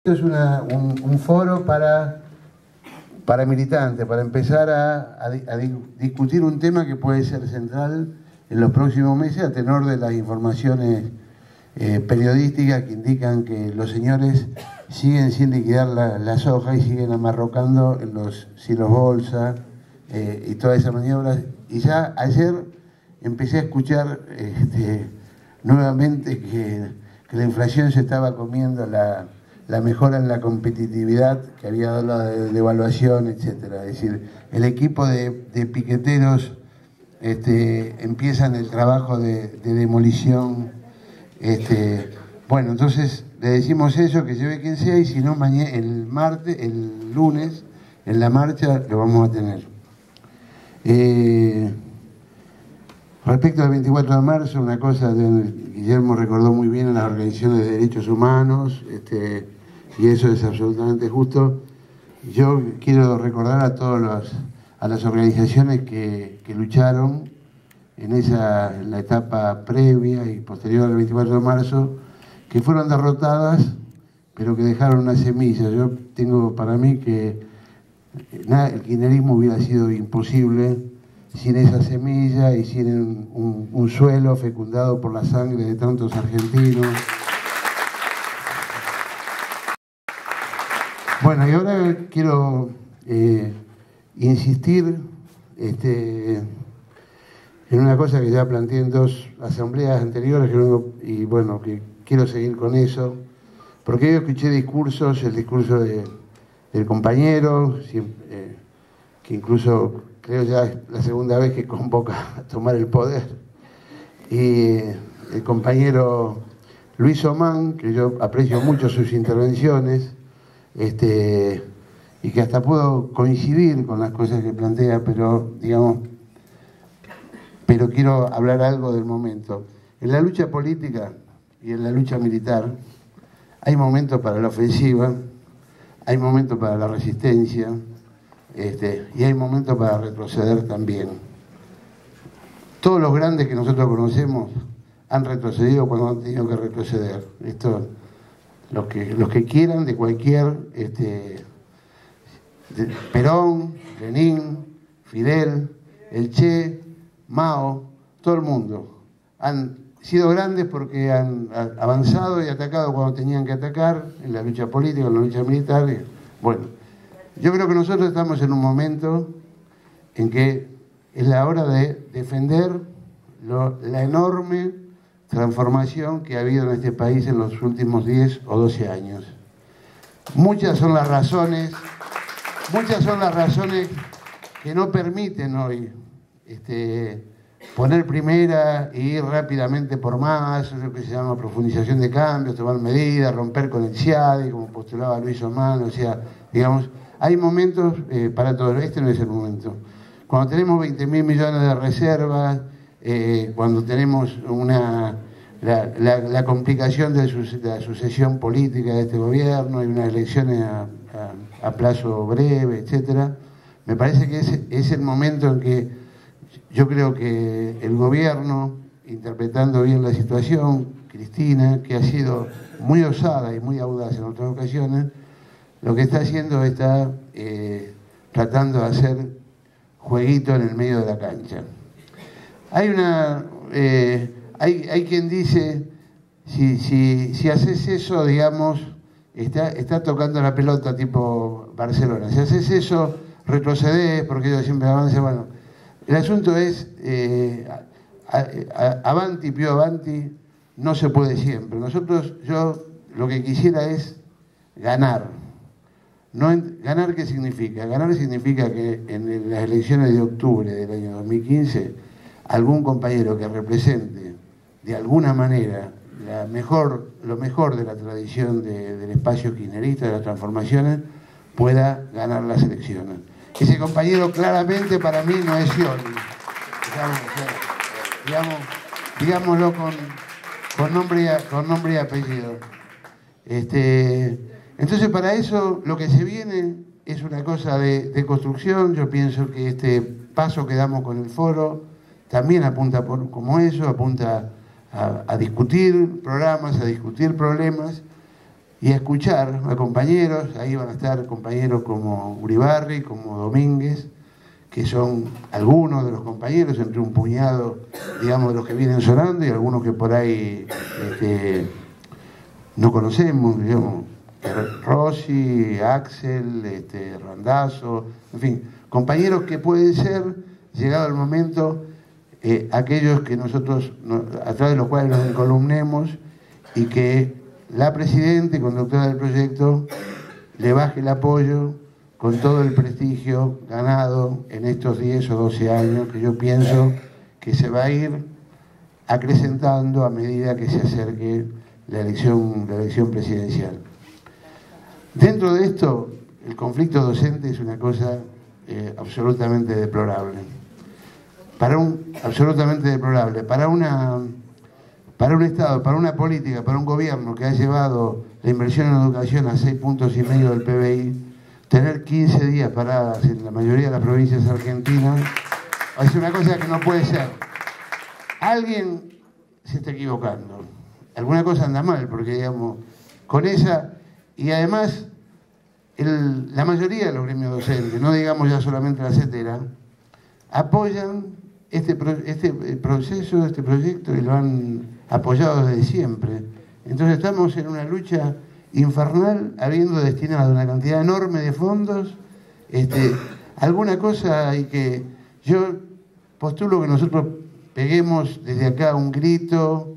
Es un foro para militantes, para empezar a discutir un tema que puede ser central en los próximos meses a tenor de las informaciones periodísticas que indican que los señores siguen sin liquidar la soja y siguen amarrocando en los silos bolsa y todas esas maniobras. Y ya ayer empecé a escuchar nuevamente que la inflación se estaba comiendo la mejora en la competitividad que había dado la devaluación, etcétera. Es decir, el equipo de piqueteros empiezan el trabajo de demolición. Bueno, entonces le decimos eso, que lleve quien sea, y si no, mañana, el lunes, en la marcha lo vamos a tener. Respecto al 24 de marzo, una cosa, Guillermo recordó muy bien a las organizaciones de derechos humanos, y eso es absolutamente justo. Yo quiero recordar a las organizaciones que lucharon en la etapa previa y posterior al 24 de marzo, que fueron derrotadas, pero que dejaron una semilla. Yo tengo para mí que el kirchnerismo hubiera sido imposible sin esa semilla y sin un suelo fecundado por la sangre de tantos argentinos. Bueno, y ahora quiero insistir en una cosa que ya planteé en dos asambleas anteriores, y bueno, que quiero seguir con eso, porque yo escuché discursos, el discurso del compañero, que incluso creo ya es la segunda vez que convoca a tomar el poder, y el compañero Luis Omán, que yo aprecio mucho sus intervenciones, y que hasta puedo coincidir con las cosas que plantea, pero quiero hablar algo del momento. En la lucha política y en la lucha militar hay momentos para la ofensiva, hay momentos para la resistencia, y hay momentos para retroceder también. Todos los grandes que nosotros conocemos han retrocedido cuando han tenido que retroceder. Los que quieran, de cualquier, Perón, Lenin, Fidel, el Che, Mao, todo el mundo han sido grandes porque han avanzado y atacado cuando tenían que atacar, en la lucha política, en la lucha militar. Bueno, yo creo que nosotros estamos en un momento en que es la hora de defender la enorme transformación que ha habido en este país en los últimos 10 o 12 años. Muchas son las razones que no permiten hoy poner primera e ir rápidamente por más, eso que se llama profundización de cambios, tomar medidas, romper con el CIADE, como postulaba Luis Omán. O sea, hay momentos para todo. Este no es el momento. Cuando tenemos 20.000 millones de reservas, cuando tenemos la complicación de la sucesión política de este gobierno y unas elecciones a plazo breve, etcétera, me parece que es el momento en que yo creo que el gobierno, interpretando bien la situación, Cristina, que ha sido muy osada y muy audaz en otras ocasiones, lo que está haciendo está tratando de hacer jueguito en el medio de la cancha. Hay quien dice, si haces eso, está tocando la pelota tipo Barcelona. Si haces eso, retrocedes porque ellos siempre avanzan. Bueno, el asunto es, avanti, più avanti, no se puede siempre. Yo lo que quisiera es ganar. ¿Ganar qué significa? Ganar significa que en las elecciones de octubre del año 2015, algún compañero que represente de alguna manera lo mejor de la tradición del espacio kirchnerista, de las transformaciones, pueda ganar las elecciones. Ese compañero claramente para mí no es Scioli. Digámoslo con nombre y apellido. Entonces, para eso lo que se viene es una cosa de construcción. Yo pienso que este paso que damos con el foro también apunta como eso, apunta a discutir programas, a discutir problemas, y a escuchar a compañeros. Ahí van a estar compañeros como Uribarri, como Domínguez, que son algunos de los compañeros, entre un puñado, digamos, de los que vienen sonando y algunos que por ahí no conocemos, digamos, Rossi, Axel, Randazzo, en fin, compañeros que pueden ser, llegado el momento, aquellos que nosotros, a través de los cuales nos encolumnemos y que la presidenta y conductora del proyecto le baje el apoyo con todo el prestigio ganado en estos 10 o 12 años, que yo pienso que se va a ir acrecentando a medida que se acerque la elección presidencial. Dentro de esto, el conflicto docente es una cosa absolutamente deplorable. Absolutamente deplorable. Para un Estado, para una política, para un gobierno que ha llevado la inversión en educación a 6,5 puntos del PBI, tener 15 días paradas en la mayoría de las provincias argentinas es una cosa que no puede ser. Alguien se está equivocando. Alguna cosa anda mal, porque digamos, con esa... Y además, la mayoría de los gremios docentes, no digamos ya solamente la CETERA, apoyan este proceso, este proyecto, y lo han apoyado desde siempre. Entonces estamos en una lucha infernal, habiendo destinado una cantidad enorme de fondos. Alguna cosa hay que... Yo postulo que nosotros peguemos desde acá un grito,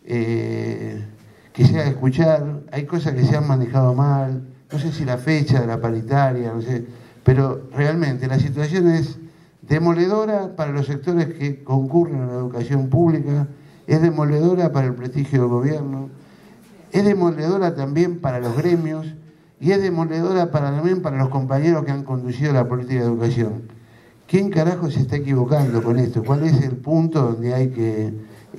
que sea escuchar. Hay cosas que se han manejado mal, no sé si la fecha de la paritaria, no sé, pero realmente la situación es demoledora para los sectores que concurren a la educación pública, es demoledora para el prestigio del gobierno, es demoledora también para los gremios y es demoledora también para los compañeros que han conducido la política de educación. ¿Quién carajo se está equivocando con esto? ¿Cuál es el punto donde hay que...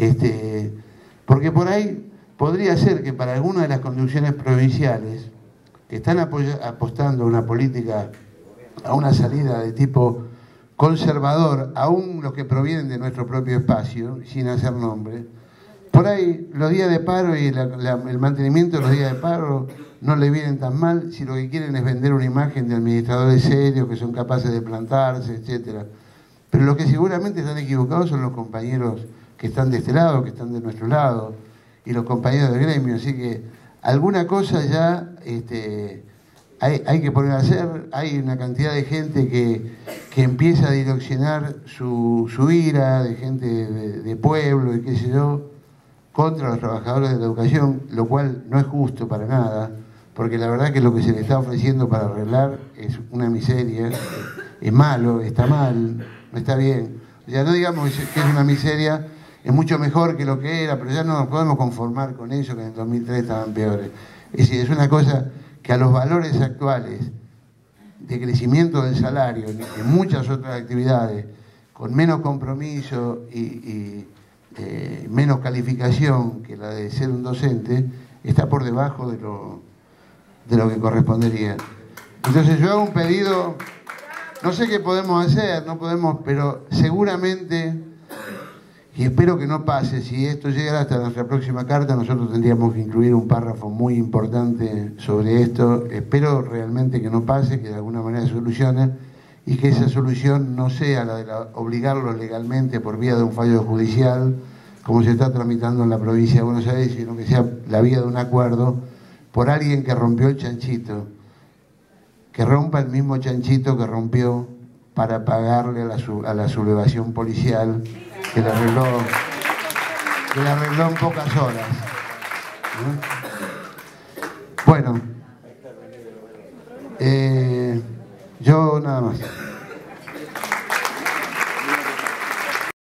Porque por ahí podría ser que para algunas de las conducciones provinciales que están apostando a una política, a una salida de tipo conservador, aún los que provienen de nuestro propio espacio, sin hacer nombre, por ahí los días de paro y el mantenimiento de los días de paro no le vienen tan mal si lo que quieren es vender una imagen de administradores serios que son capaces de plantarse, etcétera. Pero los que seguramente están equivocados son los compañeros que están de este lado, que están de nuestro lado, y los compañeros del gremio. Así que alguna cosa ya hay que poner a hacer. Hay una cantidad de gente que empieza a direccionar su ira, de gente de pueblo y qué sé yo, contra los trabajadores de la educación, lo cual no es justo para nada, porque la verdad que lo que se le está ofreciendo para arreglar es una miseria, es malo, está mal, no está bien. Ya no digamos que es una miseria, es mucho mejor que lo que era, pero ya no nos podemos conformar con eso, que en el 2003 estaban peores. Es decir, es una cosa que a los valores actuales de crecimiento del salario, en muchas otras actividades, con menos compromiso y menos calificación que la de ser un docente, está por debajo de lo que correspondería. Entonces yo hago un pedido, no sé qué podemos hacer, no podemos, pero seguramente, y espero que no pase, si esto llegara hasta nuestra próxima carta, nosotros tendríamos que incluir un párrafo muy importante sobre esto. Espero realmente que no pase, que de alguna manera se solucione, y que esa solución no sea la de obligarlos legalmente por vía de un fallo judicial, como se está tramitando en la provincia de Buenos Aires, sino que sea la vía de un acuerdo por alguien que rompió el chanchito, que rompa el mismo chanchito que rompió para pagarle a la sublevación policial que le arregló en pocas horas. Bueno, yo nada más.